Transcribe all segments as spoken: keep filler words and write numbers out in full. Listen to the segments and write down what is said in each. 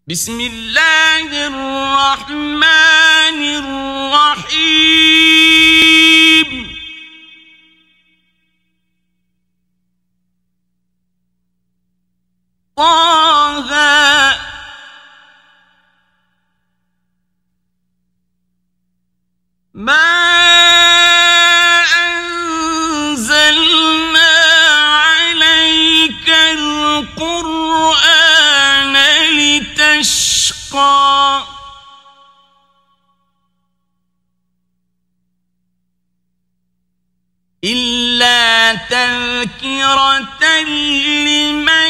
بسم الله الرحمن الرحيم طه ما أنزلنا عليك القرآن لتشقى إلا تذكرة لمن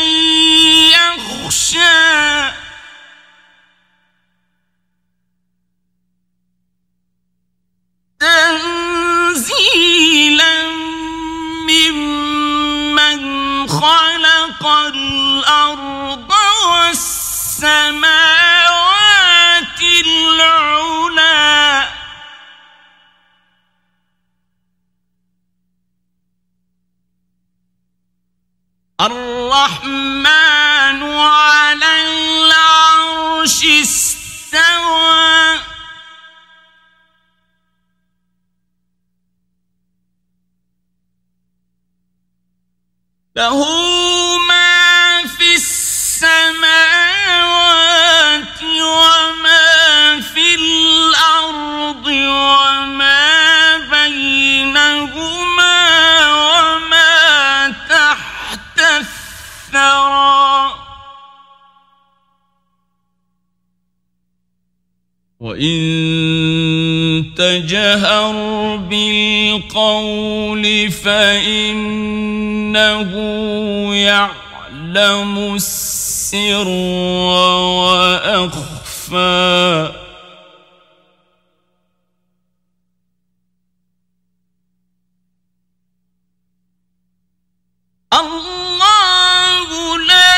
يخشى تنزيلا ممن خلق الأرض والسماوات العلى الرحمن على العرش استوى له ما في السماوات وما في الأرض وما بينهما وما تحت الثرى وإن تجهر بالقول فإنه يعلم السر وأخفى الله لا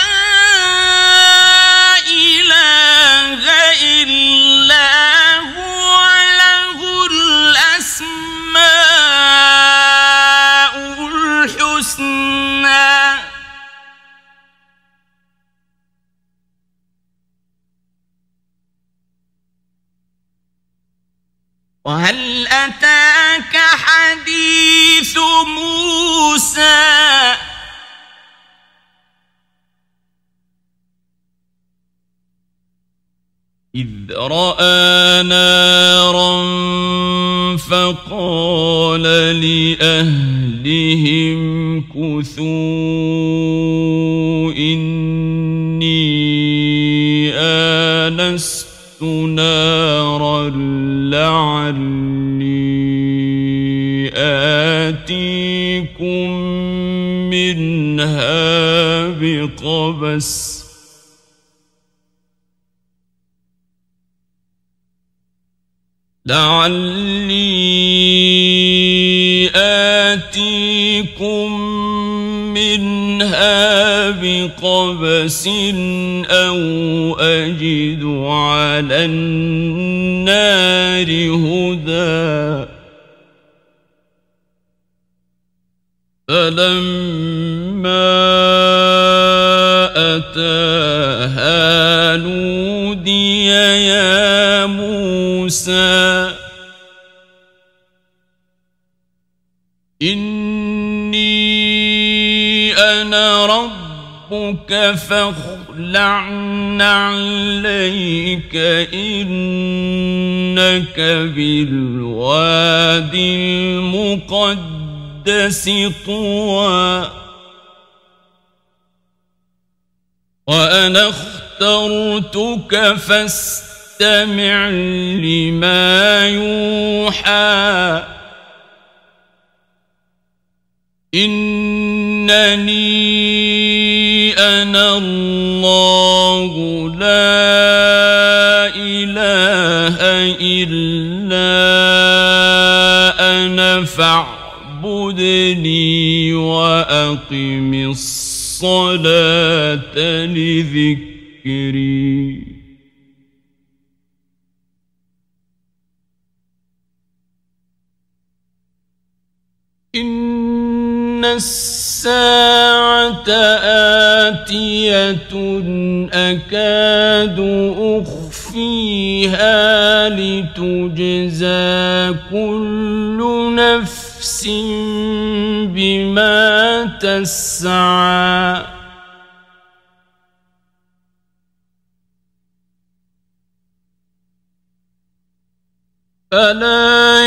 إله إلا هو له الأسماء الحسنى وهل أتاك حديث موسى إذ رأى نارا فقال لأهلهم كثوا إني آنست نارا لعلي آتيكم منها بقبس لعلي آتيكم منها بقبس أو أجد على النار هدى فلما أتاها نودي يا موسى إني أنا ربك فاخلع نعليك إنك بالوادي المقدس طوى وأنا اخترتك فاستمع لما يوحى إنني أنا الله لا إله إلا أنا فاعبدني وأقم الصلاة لذكري إن الساعة آتية أكاد أخفيها لتجزى كل نفس بما تسعى فلا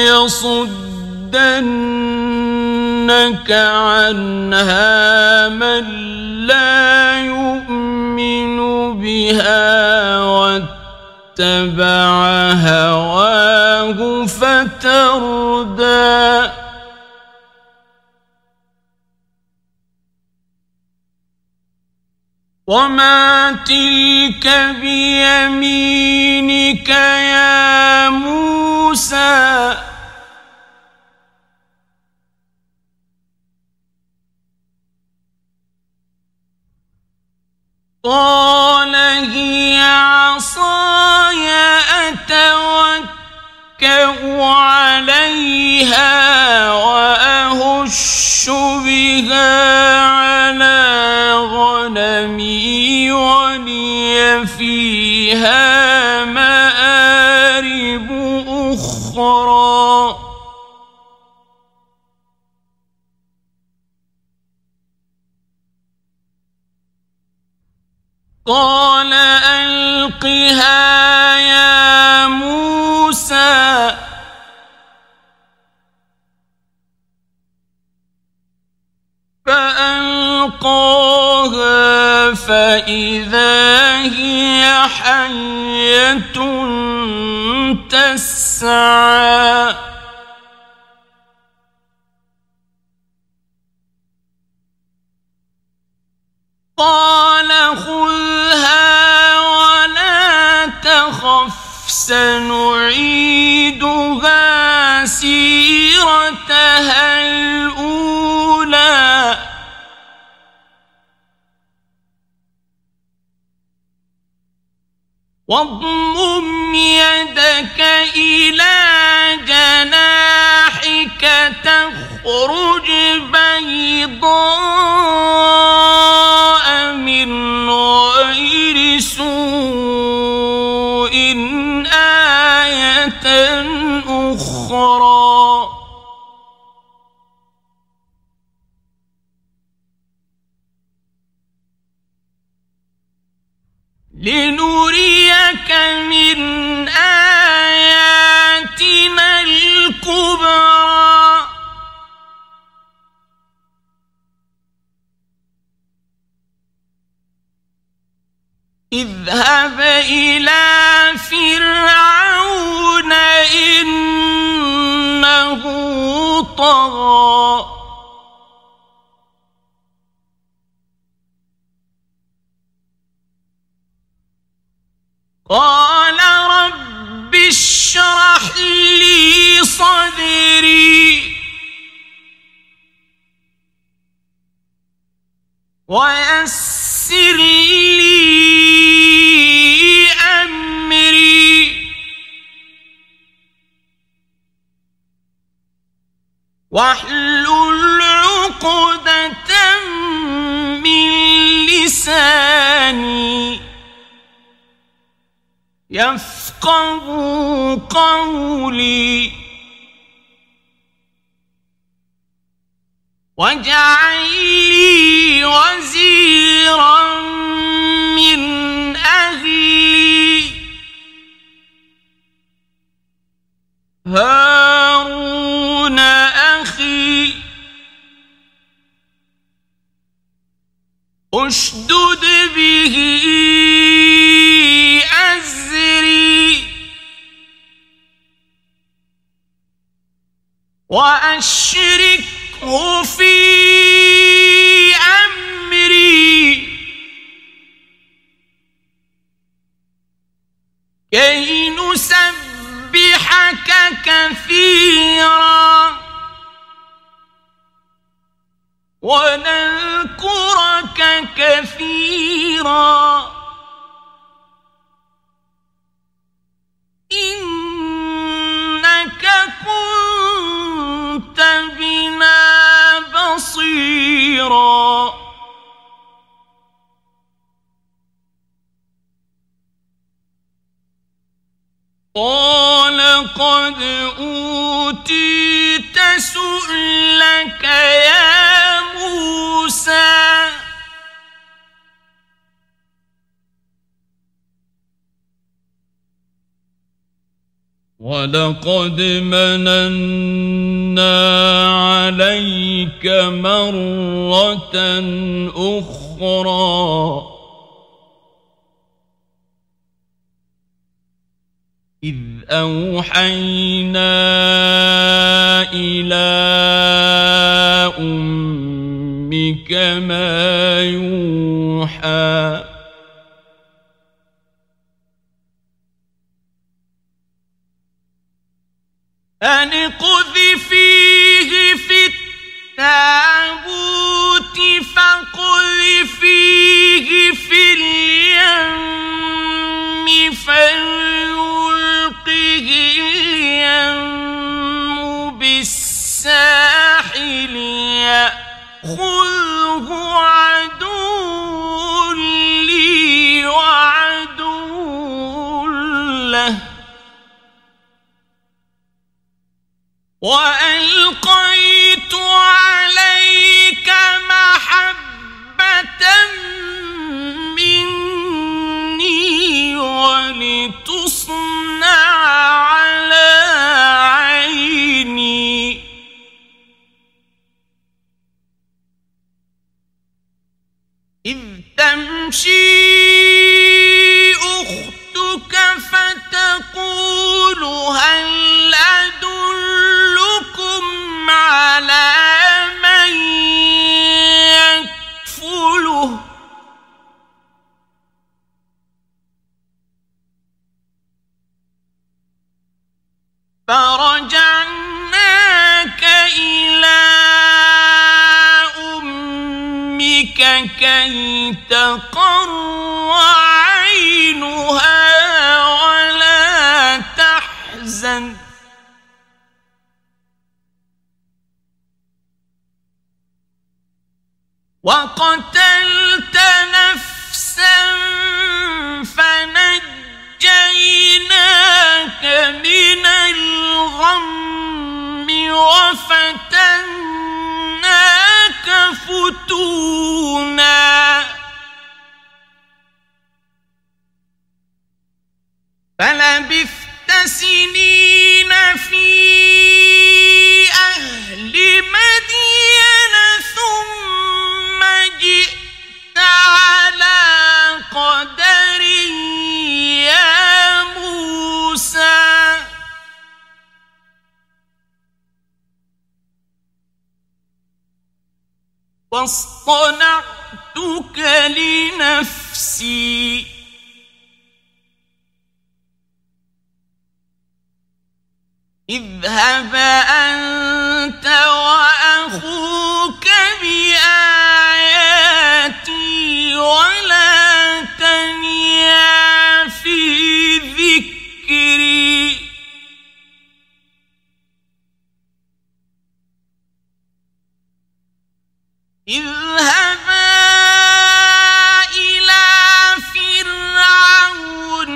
يصدنك عنها من لا يؤمن بها واتبع هواه فتردى وما تلك بيمينك يا موسى قال هي عصاي أتوكأ عليها وأهش بها على غنمي ولي فيها مآرب أخرى قال ألقها يا موسى فألقاها فإذا هي حية تسعى قال خذها ولا تخف سنعيدها سيرتها الأولى واضمم يدك إلى جناحك تخرج بيضاء من غير سوء آية أخرى لنريك من آياتنا الكبرى اذهب إلى فرعون إنه طغى قال رب اشرح لي صدري ويسر لي أمري واحلل عقدة من لساني يفقهوا قولي واجعل لي وزيرا من أهلي هارون أخي اشدد به أزري وأشركه في أمري كي نسبحك كثيرا ونذكرك كثيرا إنك كنت بنا بصيرا قال قد أوتيت سؤلك يا موسى ولقد مننا عليك مرة أخرى إذ أوحينا إلى أمك ما يوحى أن اقذفيه في التابوت فاقذفيه في اليم فليلقه اليم بالساحل يأخذه عدو لي وعدو له وألقيت عليك محبة مني ولتصنع على عيني إذ تمشي أختك فتقول هل أدلكم على من يكفله فرجعناك إلى أمك كي تقر عينها ولا تحزن وقتلت نفسا فنجيناك من الغم وفتناك فتونا فلبثت سنين في أهل مدين ثم جئت على قدر يا موسى واصطنعتك لنفسي اذهب أنت وأخوك بآياتي ولا تنيا في ذكري اذهبا إلى فرعون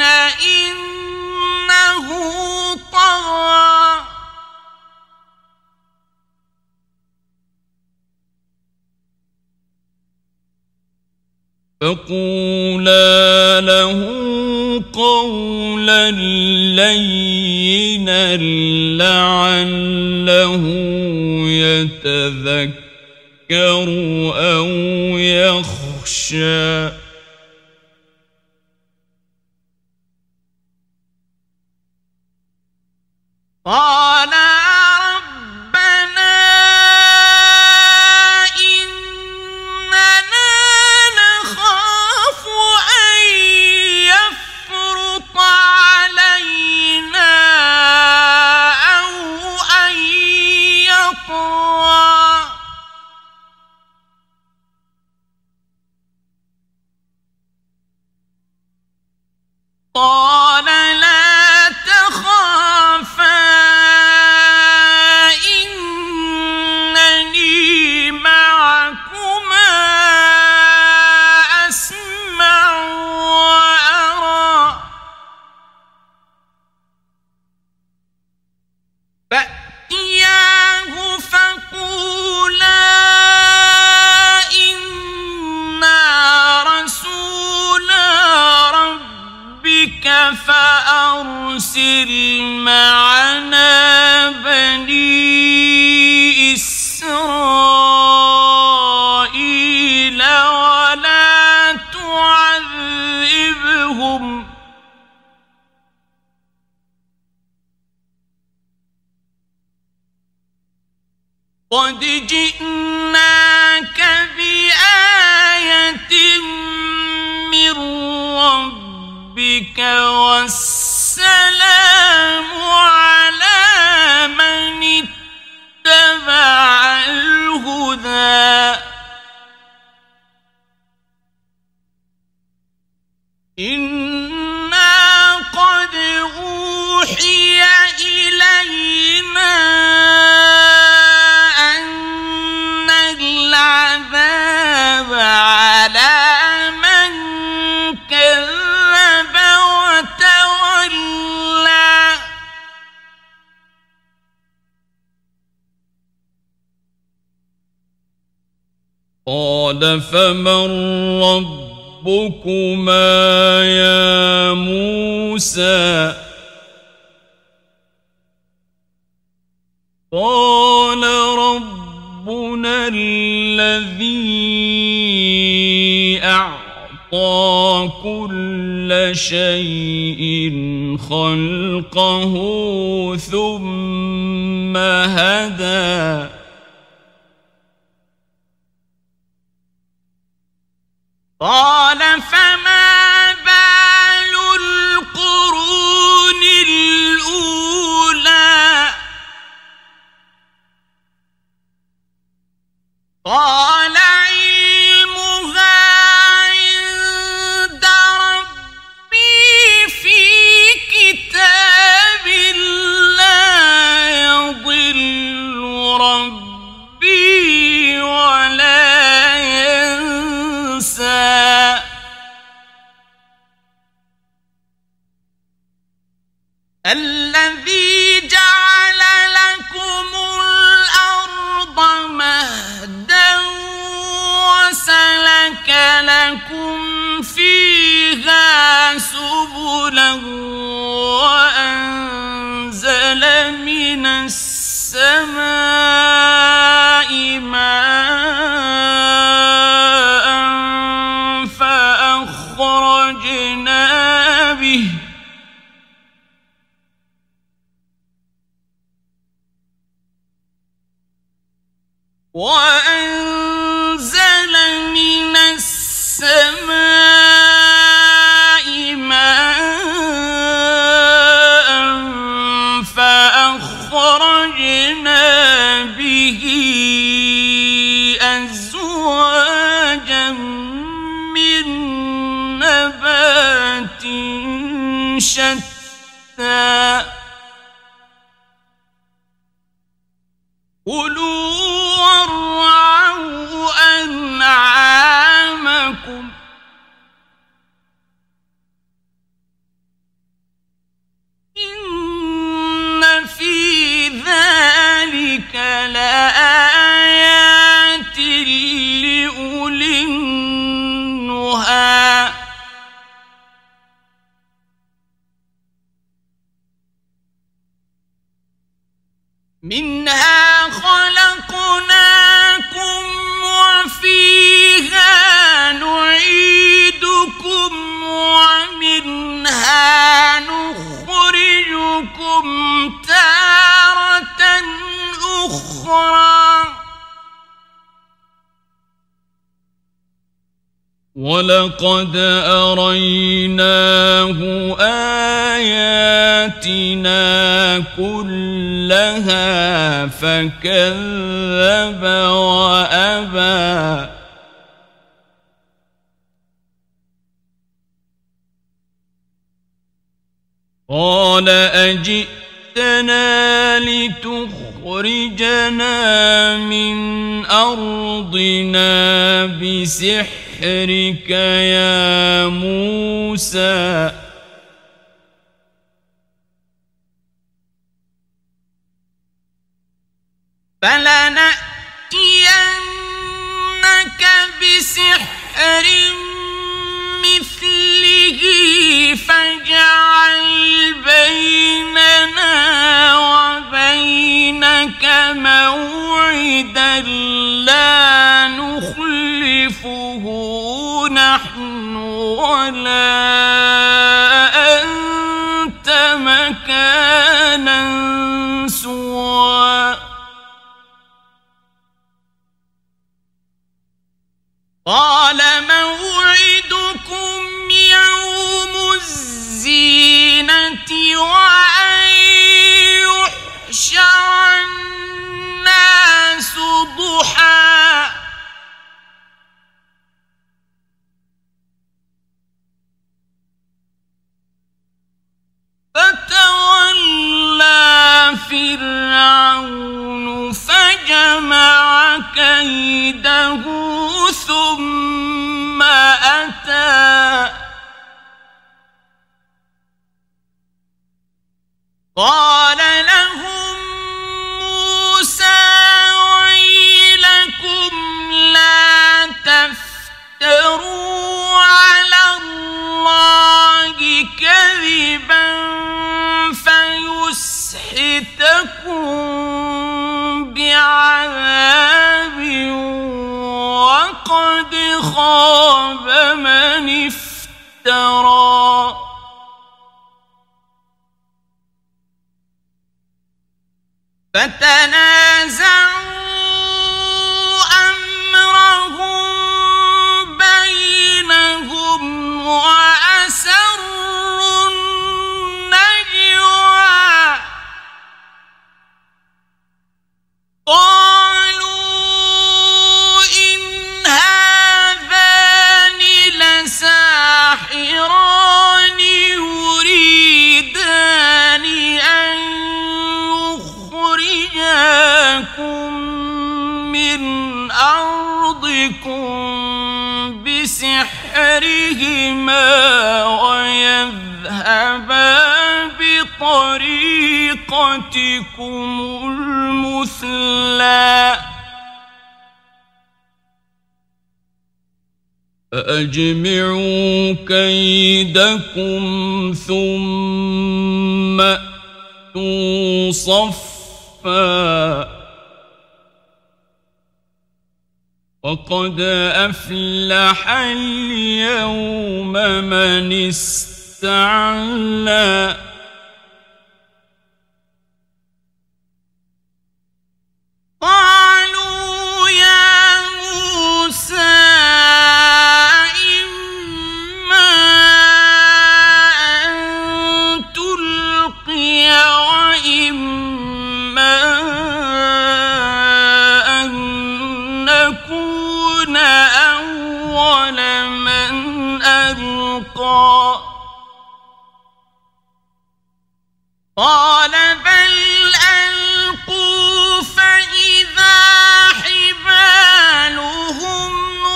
إنه طغى فقولا له قولا لينا لعله يتذكر أو يخشى قال ربنا إننا نخاف أن يفرط علينا أو أن يطغى قال لا تخافا إنني معكما أسمع وأرى فأرسل معنا بني إسرائيل ولا تعذبهم قد جئناك بآية من ربك والسلام على من اتبع الهدى إنا قد أوحي إلينا أن العذاب على من كذب وتولى قال فمن ربكما يا موسى قال ربنا الذي أعطى كل شيء خلقه ثم هدى قال فما بال القرون الأولى قال علمها عند ربي في كتاب لا يضل ربي ولا ينسى الذي جعل لكم الأرض مهدا وسلك لكم فيها سبلا وأنزل من السماء ماء فأخرجنا به وأنزل من السماء ماء فأخرجنا به أزواجا من نبات شتى كلوا وارعوا أنعامكم إن في ذلك لآيات لأولي النهى منها خلقناكم وفيها نعيدكم ومنها نخرجكم تارة أخرى ولقد أريناه آياتنا كلها فكذب وأبى قال أجئتنا لتخرجنا من أرضنا بسحرك يا موسى فلنأتينك بسحر مثله فاجعل وأن يحشر الناس ضحى فتولى فرعون فجمع كيده ثم أتى قال لهم موسى ويلكم لا تفتروا على الله كذبا فيسحتكم بعذاب وقد خاب من افترى فتنازعوا أمرهم بينهم وأسروا النجوى قالوا إن هذان لساحران يريدان أن يخرجاكم من أرضكم بسحرهما ويذهبا بطريقتكم المثلى فأجمعوا كيدكم ثم أتوا صفا وقد أفلح اليوم من استعلى قالوا يا موسى إما أن تلقي وإما أن نكون أول من ألقى قال بل ألقوا فإذا حبالهم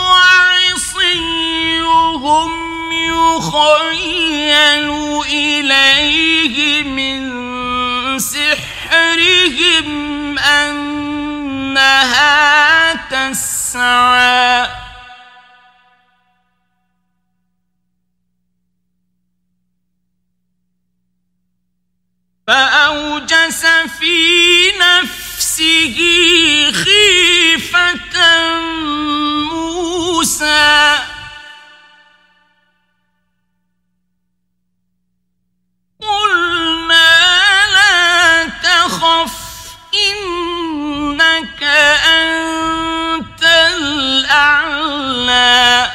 وعصيهم يخيل إليه من سحرهم أنها تسعى فأوجس في نفسه خيفة موسى قلنا لا تخف إنك أنت الأعلى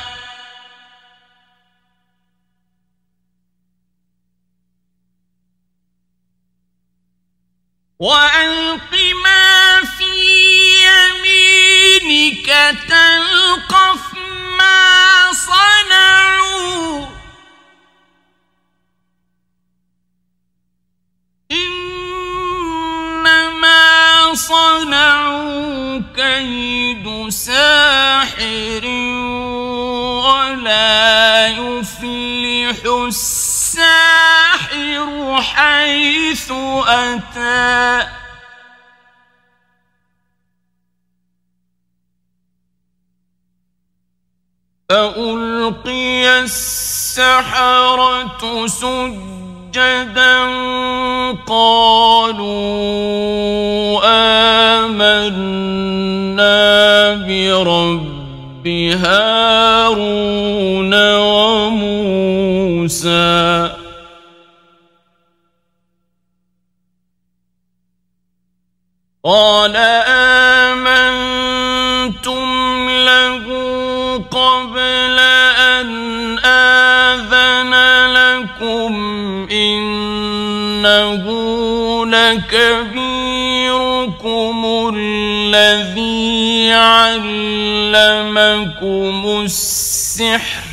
وألق ما في يمينك تلقف ما صنعوا إنما صنعوا كيد ساحر ولا يفلح الساحر حيث أتى فألقي السحرة سجدا قالوا آمنا برب هارون وموسى قال آمنتم له قبل أن آذن لكم إنه لكبيركم الذي علمكم السحر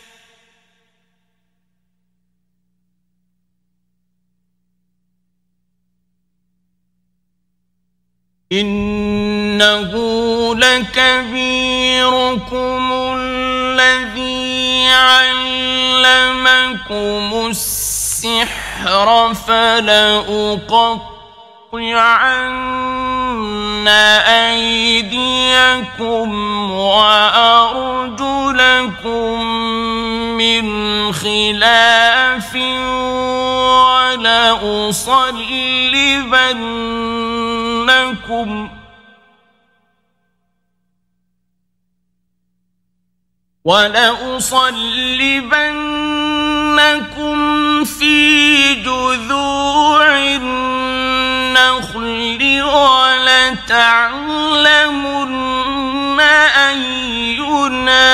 إنه لكبيركم الذي علمكم السحر فلأقطعن أيديكم وأرجلكم من خلاف ولأصلبنكم ولأصلبنكم في جذوع النخل ولتعلمن أينا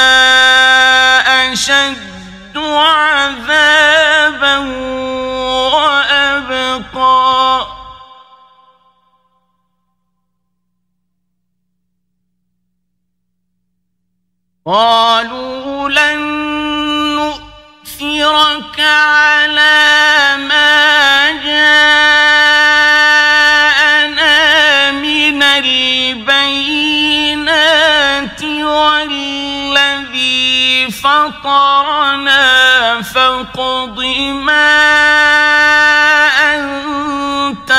أشد عذابا وأبقى قالوا لن نؤثرك على ما جاءنا من البينات والذي فطرنا فاقض ما أنت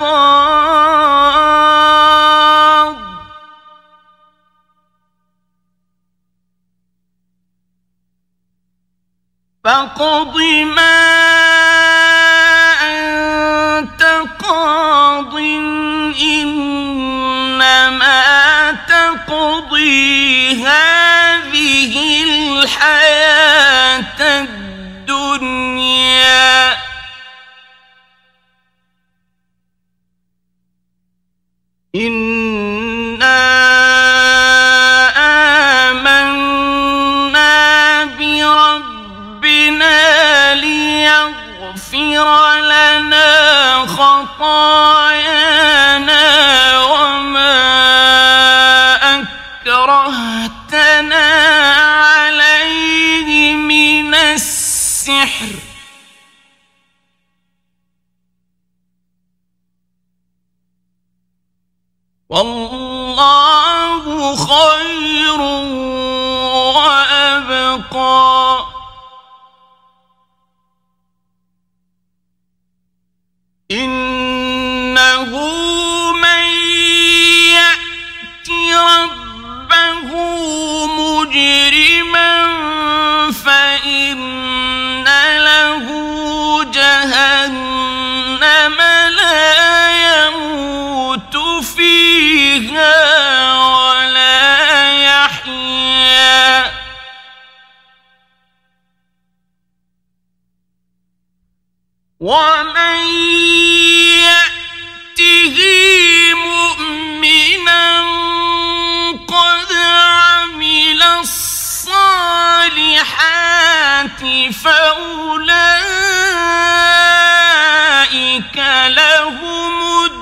قاض فاقض ما أنت قاض إنما تقضي هذه الحياة الدنيا إنا آمنا بربنا ليغفر لنا خطايانا وما أكرهتنا عليه من السحر والله خير وأبقى إنه من يأت ربه مجرما فإن له جهنم لا يموت فيها ولا يحيا ومن يأته مؤمنا قد عمل الصالحات فأولئك لهم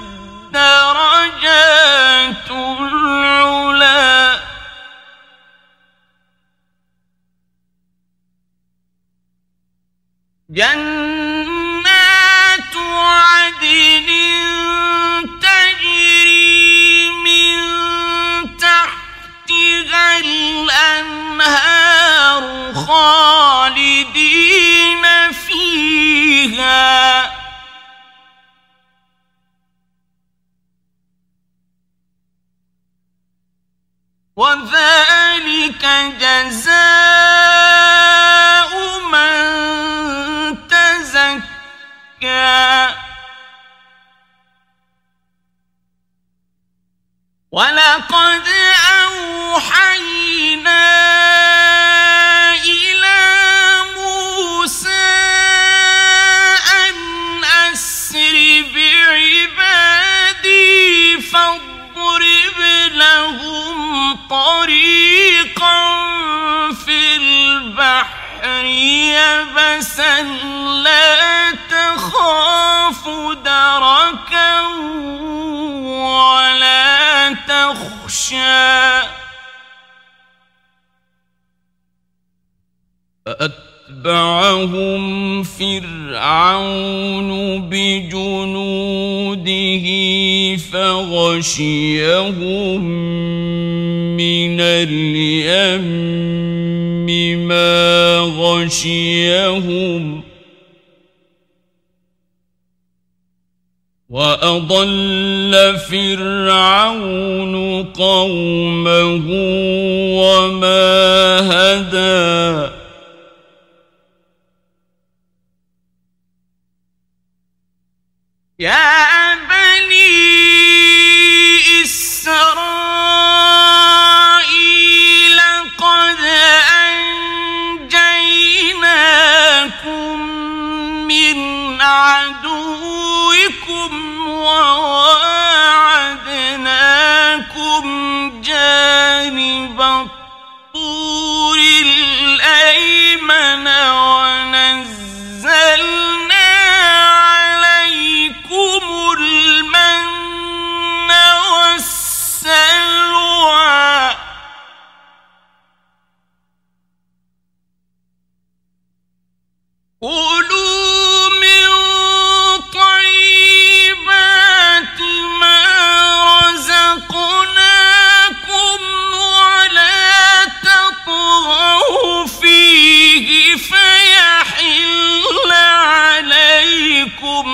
الدرجات العلى جنات عدن تجري من تحتها الأنهار خالدين فيها وذلك جزاء من تزكى ولقد أوحينا إلى موسى أن أسر بعبادي فاضرب لهم طريقا في البحر يبسا لا يخشى فأتبعهم فرعون بجنوده فغشيهم من اليم ما غشيهم وأضل فرعون قومه وما هدى يا بني إسرائيل قد أنجيناكم من عدوكم وواعدناكم جانب الطور الأيمن ونزلنا عليكم المن والسلوى كلوا من طيبات ما رزقناكم ولا تطغوا فيه فيحل عليكم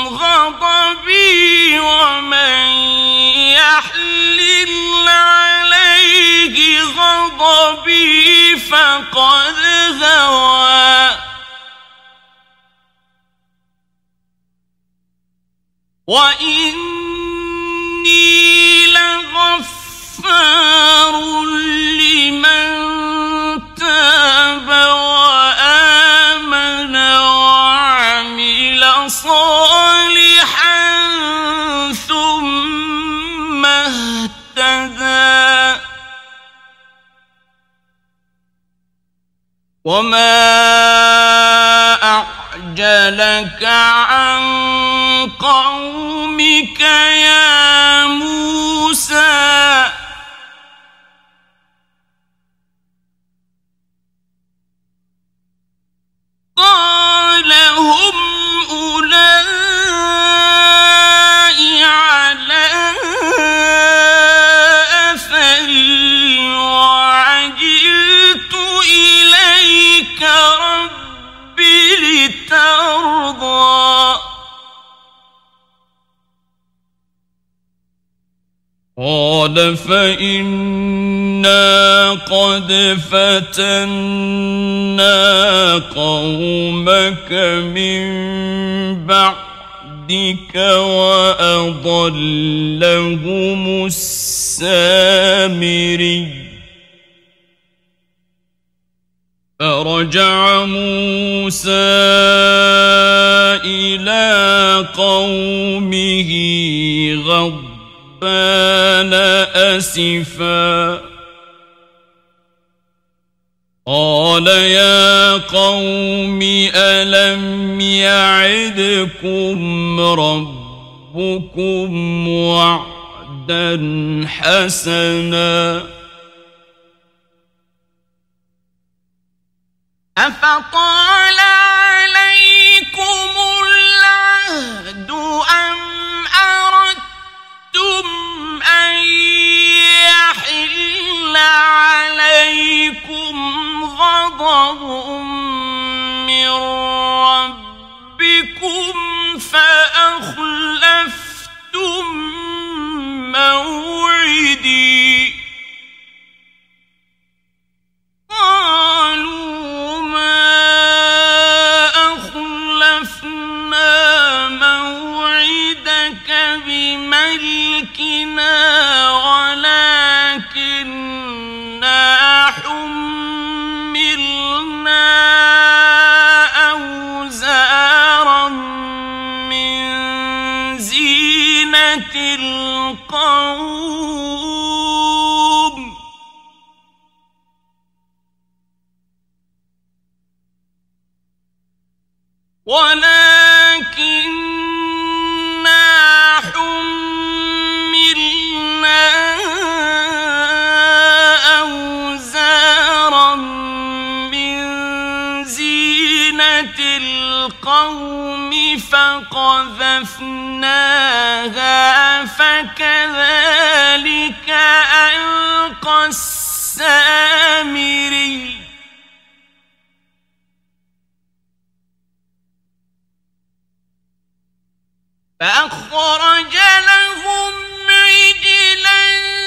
غضبي ومن يحلل عليه غضبي فقد هوى وإني لغفار لمن تاب وآمن وعمل صالحا ثم اهتدى وما أعجلك عن قومك يا موسى قال هم أولئك على أثري وعجلت إليك ربي لترضى قال فإنا قد فتنا قومك من بعدك وأضلهم السامري فرجع موسى إلى قومه غضبان أسفا قال يا قوم ألم يعدكم ربكم وعدا حسنا أفطال عليكم العهد أم أردتم أن يحل عليكم غضب من ربكم فأخلفتم موعدي قالوا ما أخلفنا موعدك بملكنا ولكننا حملنا أوزارا من زينة القوم ولكننا حملنا القوم فقذفناها فكذلك ألقى السامري فأخرج لهم عجلا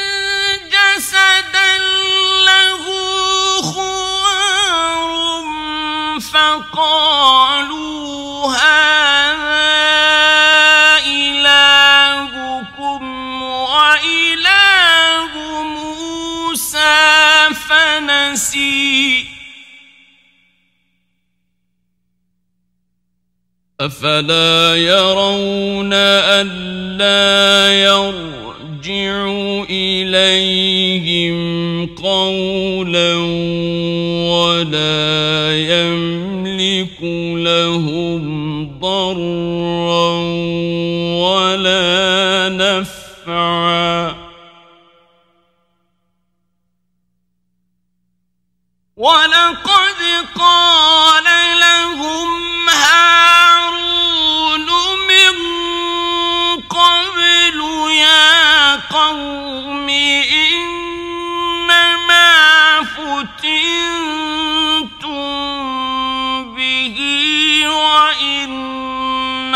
جسدا له خوار فقالوا هذا إلهكم وإله موسى فنسي أفلا يرون ألا يرجع إليهم قولا ولا يملك لهم ضرا ولا نفعا ولقد قال لهم هارون من قبل يا قوم إنما فتنتم به وإن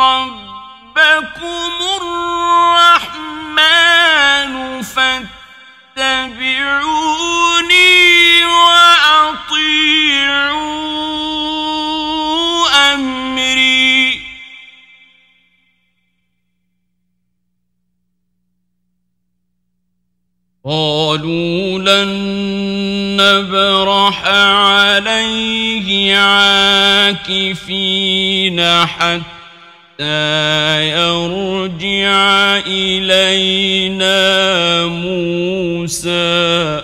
ربكم الرحمن فاتبعوني وأطيعوا أمري قالوا لن نبرح عليه عاكفين حتى يرجع إلينا موسى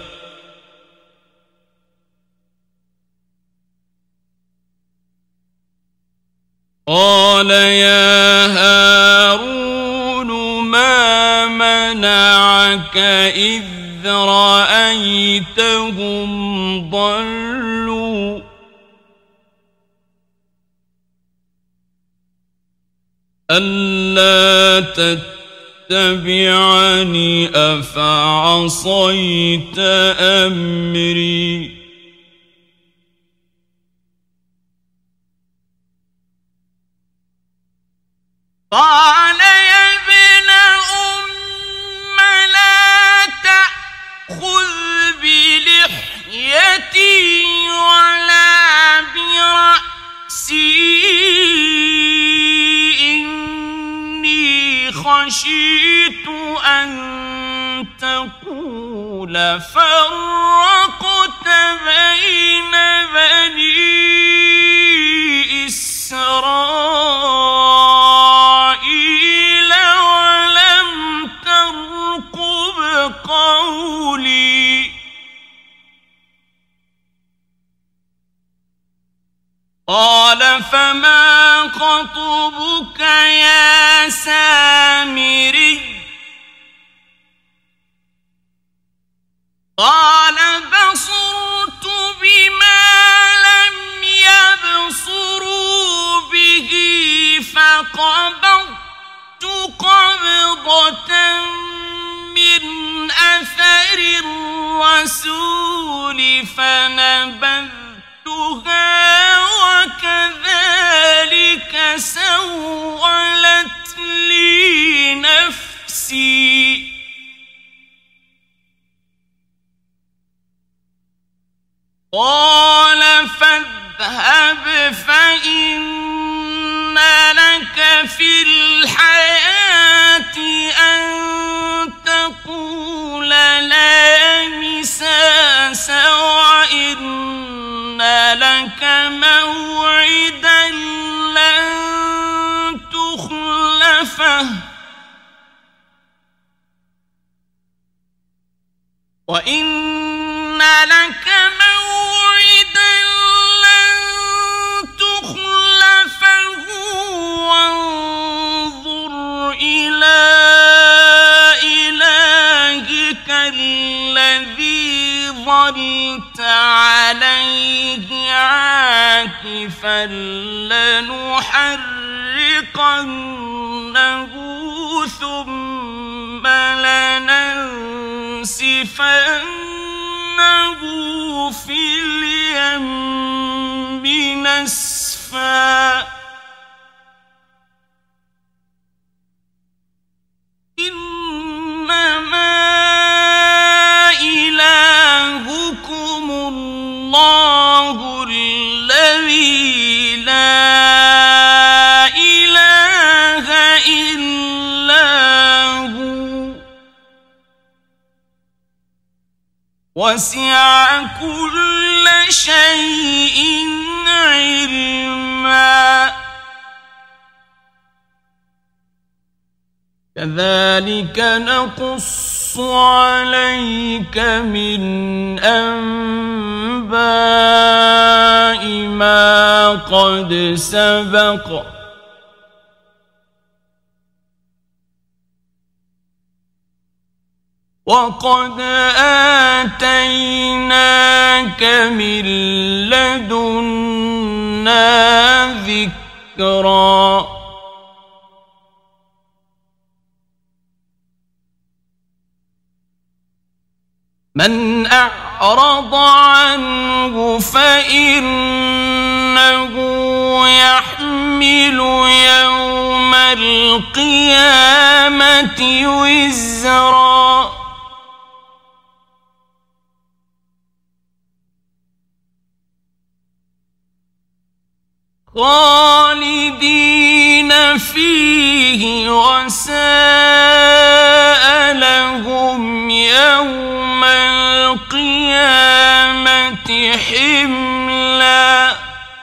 قال يا هارون ما منعك إذ رأيتهم ضلوا ألا تتبعني أفعصيت أمري قال يا ابن أم لا تأخذ بلحيتي ولا برأسي إني خشيت أن تقول فرقت بين بني إسرائيل ولم ترقب قولي قال فما خطبك يا سامري قال بصرت بما لم يبصروا به فقبضت قبضة من أثر الرسول فنبذتها وكذلك سولت لي نفسي قال فاذهب فإن لك في الحياة أن تقول لا مساس وإن لك موعدا لن تخلفه وإن لك موعدا لن تخلفه وانظر إلى إلهك الذي ظلت عليه عاكفا فلنحرقنه ثم لننسفنه في اليم نسفا إنما إلهكم الله الذي لا إله إلا هو وسع كل شيء علما كذلك نقص عليك من أنباء ما قد سبق وقد آتيناك من لدنا ذكرا من أعرض عنه فإنه يحمل يوم القيامة وزرا خالدين فيه وساء لهم يوم القيامة حملا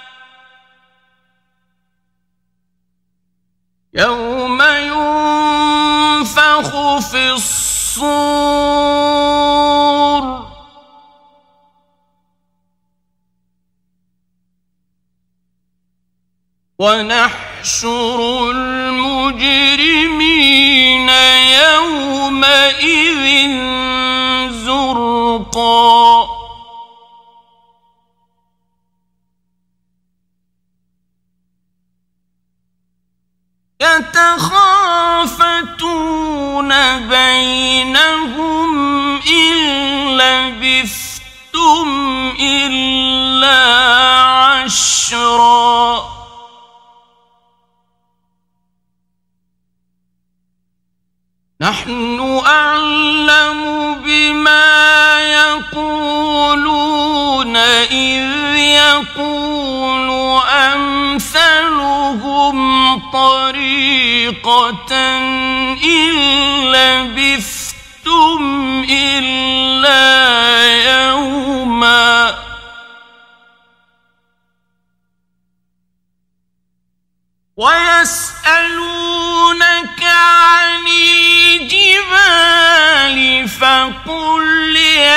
يوم ينفخ في الصور ونحشر المجرمين يومئذ زرقا يتخافتون بينهم إن لبثتم إلا عشرا نحن أعلم بما يقولون إذ يقول أمثلهم طريقة إن لبثتم إلا يوما ويسألونك عن الجبال فقل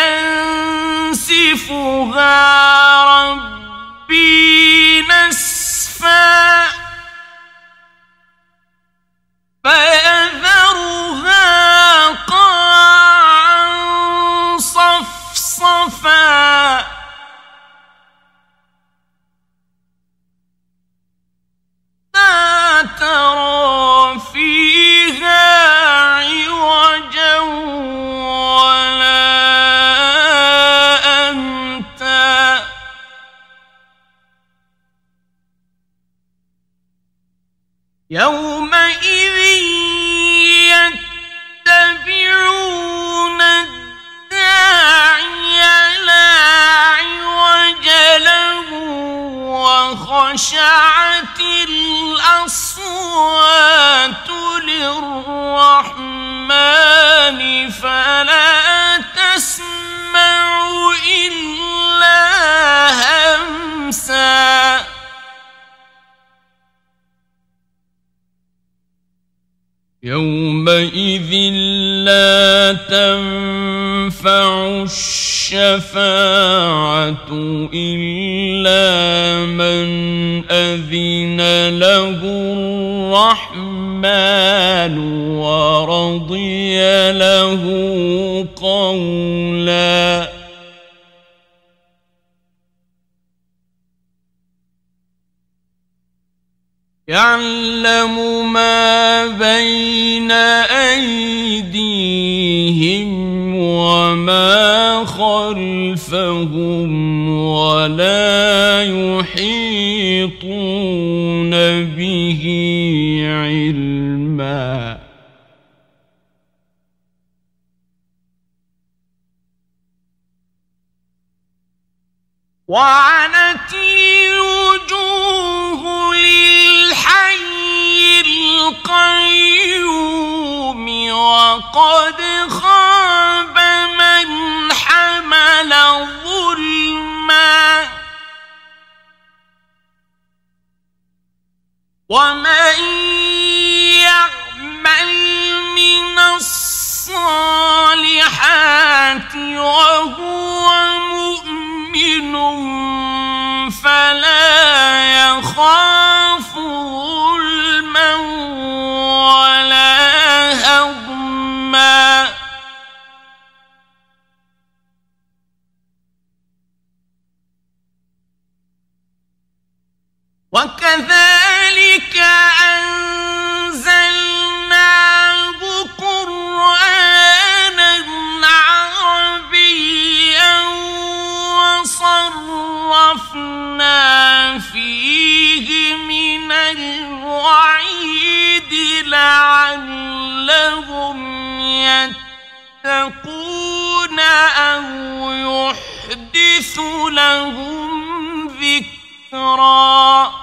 ينسفها ربي نسفا فيذرها قاعا صفصفا لا ترى فيها عوجا ولا أمتا يومئذ يتبعون الداعي لا عوج له وخشعت الأصوات للرحمن فلا تسمع إلا همسا يومئذ لا تنفع الشفاعة إلا من أذن له الرحمن ورضي له قولا يعلم ما بين أيديهم وما خلفهم ولا يحيطون به علما وعنت الوجوه للحي القيوم وقد خاب من حمل ظلما ومن يعمل من الصالحات وهو مؤمن فلا يخاف ظلما ولا هضما وكذلك أنزلناه قرآنا عربيا وصرفنا فيه من الوعيد لعلهم يتقون أو يحدث لهم ذكرا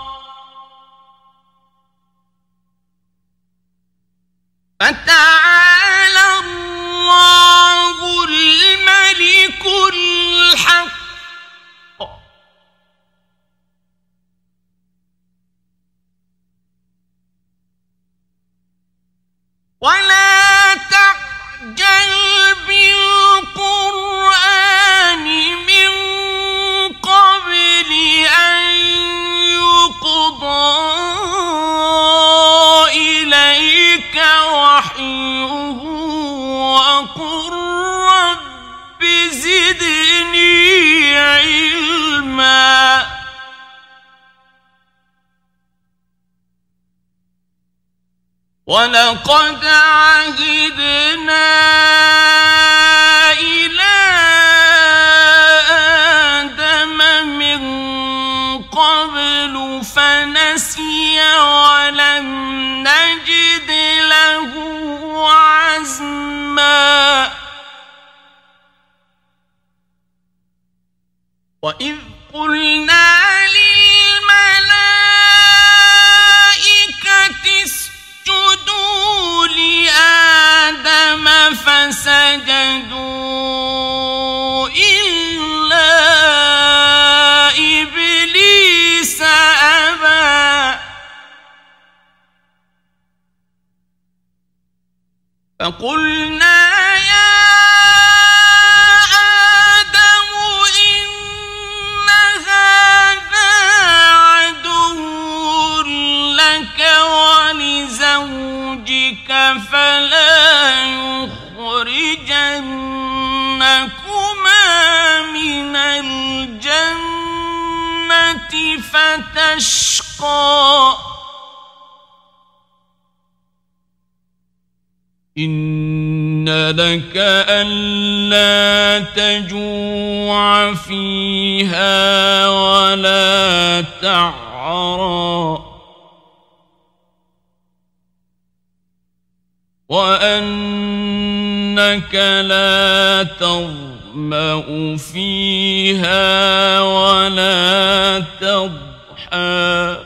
فتعالى الله الملك الحق ولا تعجل بالقرآن من قبل أن يقضى إليك وحيه وقل رب زدني علما ولقد عهدنا إلى آدم من قبل فنسي ولم نجد له عزما وإذ قلنا للملائكة اسجدوا لآدم فسجدوا إلا إبليس أبى فقلنا يا آدم إن هذا عدو لك ولزوجك فلا يخرجنكما من الجنة فتشقى إن لك ألا تجوع فيها ولا تعرى وأنك لا تظمأ فيها ولا تضحى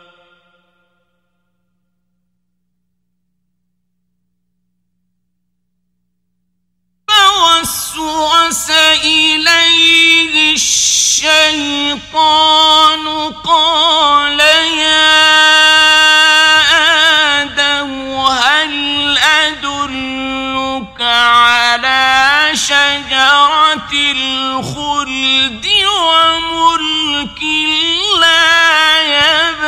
فوسوس إليه الشيطان قال يا آدم هل أدلك على شجرة الخلد وملك لا يبلى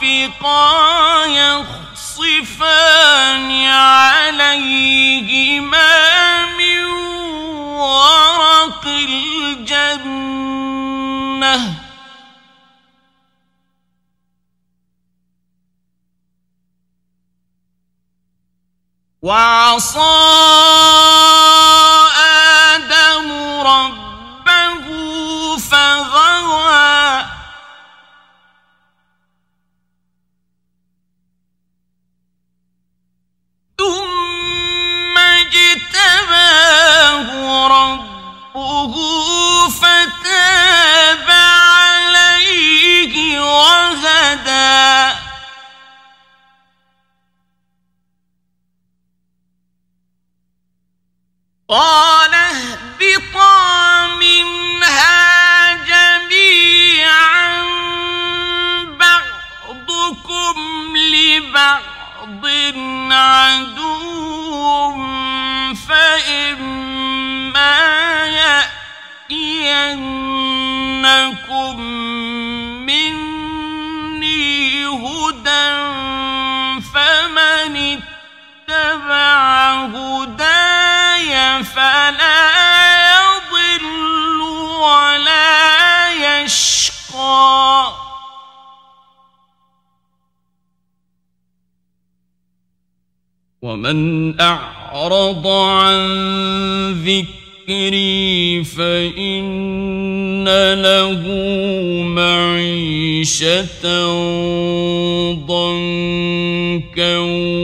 رافقا يخصفان عليهما من ورق الجنة وعصى آدم ربه فغوى ثم اجتباه ربه فتاب عليه وهدى قال اهبطا منها جميعا بعضكم لبعض عدو فإما يأتينكم مني هدى فمن اتبع هداي فلا يضل ولا يشقى ومن أعرض عن ذكري فإن له معيشة ضنكا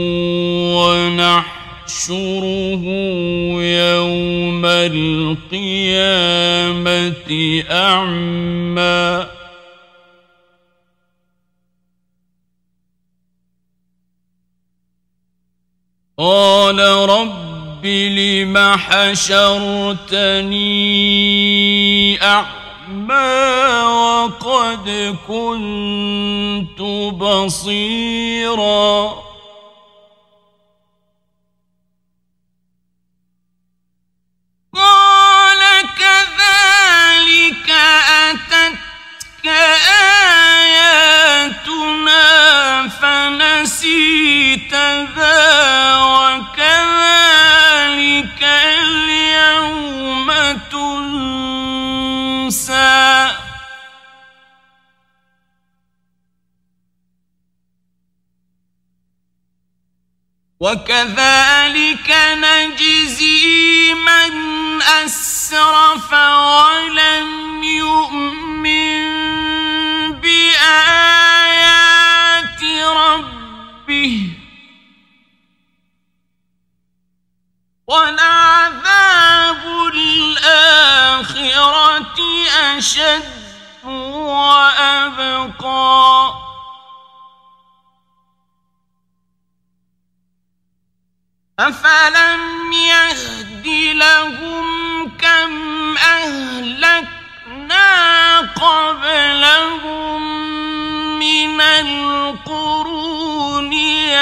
ونحشره يوم القيامة أعمى قال رب لم حشرتني أعمى وقد كنت بصيرا قال كذلك أتتك آياتنا فنسيتها وكذلك اليوم تنسى وكذلك نجزي من أسرف ولم يؤمن بآيات ربه ولعذاب الآخرة أشد وأبقى أفلم يهد لهم كم أهلكنا قبلهم من القرون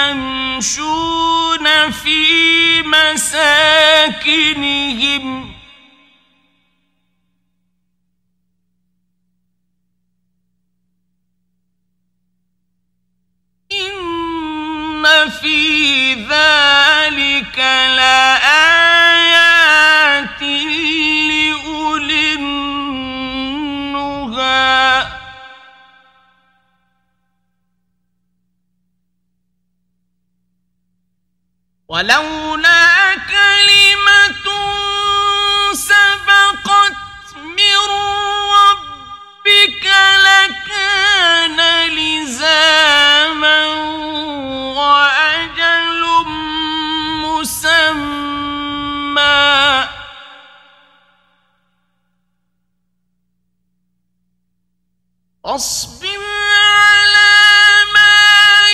يمشون في مساكنهم إن في ذلك لآيات لأولي النهى ولولا كلمة سبقت من ربك لكان لزاما وأجل مسمى اصبر على ما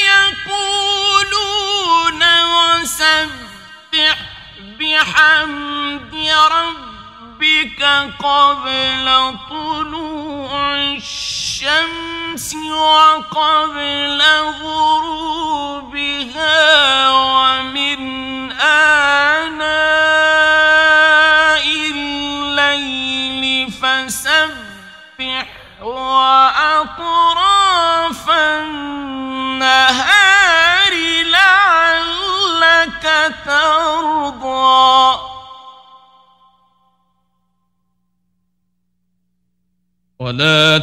يقولون وسبح بحمد ربك قبل طلوع الشمس وقبل غروبها ومن آناء الليل فسبح وأطراف النهار ولا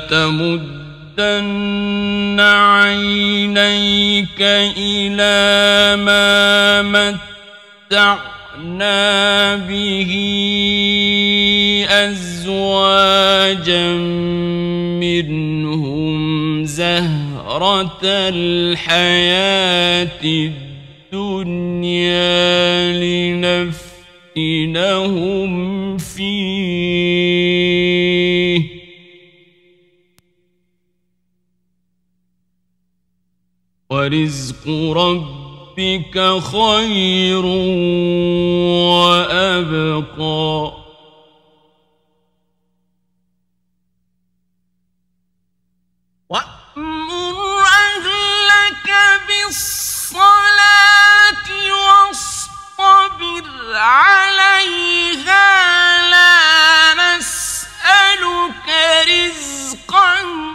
تمدن عينيك إلى ما متعنا به أزواجا منهم زهرة الحياة الدنيا لنفتنهم فيه ورزق ربك خير وأبقى وأمر أهلك بالصلاة واصطبر عليها لا نسألك رزقا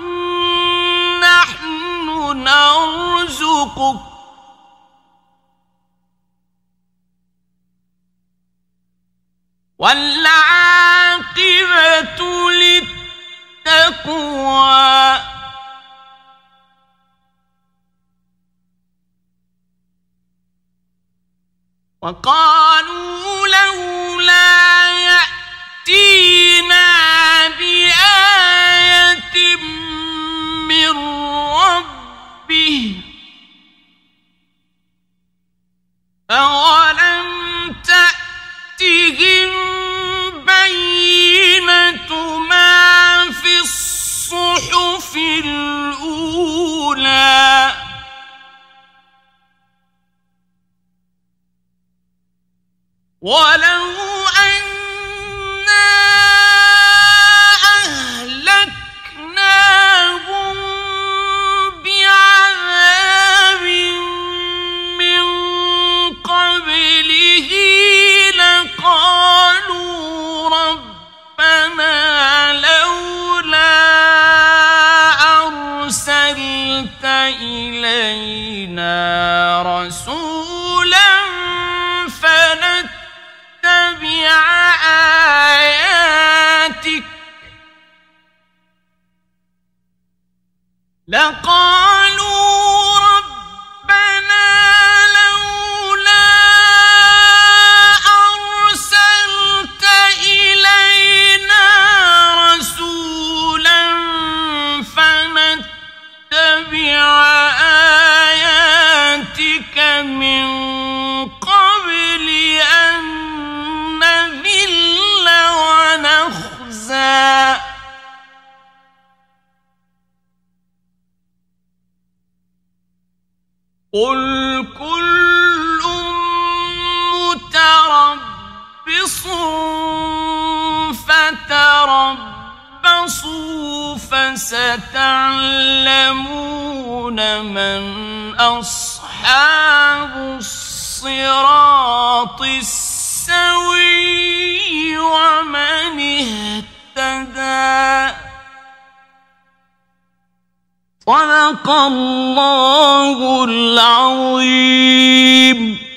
نحن نرزقك والعاقبة للتقوى وقالوا لولا يأتينا بآية من ربه أولم تأتهم بينة ما في الصحف الأولى ولو أنا أهلكناهم بعذاب من قبله لقالوا ربنا لولا أرسلت إلينا رسولا فنتبع آياتك لقالوا ربنا لولا أرسلت إلينا رسولا فنتبع آياتك من قبل أن نذل ونخزى قل كل متربص فتربصوا فستعلمون من أصحاب الصراط السوي ومن اهتدى صدق الله العظيم.